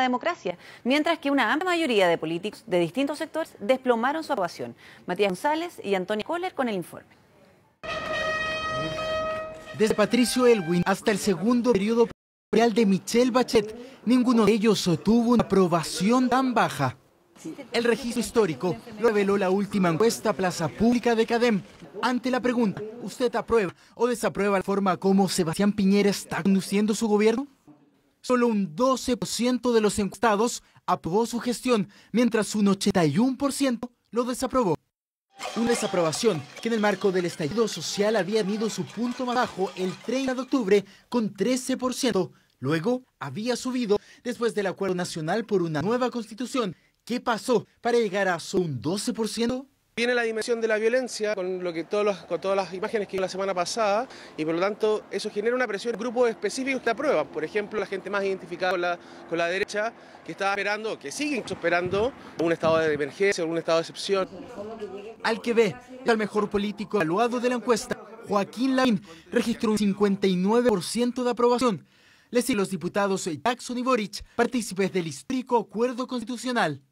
democracia, mientras que una amplia mayoría de políticos de distintos sectores desplomaron su aprobación. Matías González y Antonia Kohler con el informe. Desde Patricio Aylwin hasta el segundo periodo presidencial de Michelle Bachelet, ninguno de ellos tuvo una aprobación tan baja. El registro histórico lo reveló la última encuesta Plaza Pública de CADEM. Ante la pregunta, ¿usted aprueba o desaprueba la forma como Sebastián Piñera está conduciendo su gobierno? Solo un 12% de los encuestados aprobó su gestión, mientras un 81% lo desaprobó. Una desaprobación que en el marco del estallido social había tenido su punto más bajo el 30 de octubre con 13%. Luego había subido después del acuerdo nacional por una nueva constitución. ¿Qué pasó para llegar a solo un 12%? Viene la dimensión de la violencia con todas las imágenes que vimos la semana pasada y por lo tanto eso genera una presión en grupos específicos que aprueban. Por ejemplo, la gente más identificada con la derecha que estaba esperando, que siguen esperando un estado de emergencia, un estado de excepción. Al que ve, el mejor político evaluado de la encuesta, Joaquín Lavín, registró un 59% de aprobación. Le siguen los diputados Jackson y Boric, partícipes del histórico acuerdo constitucional.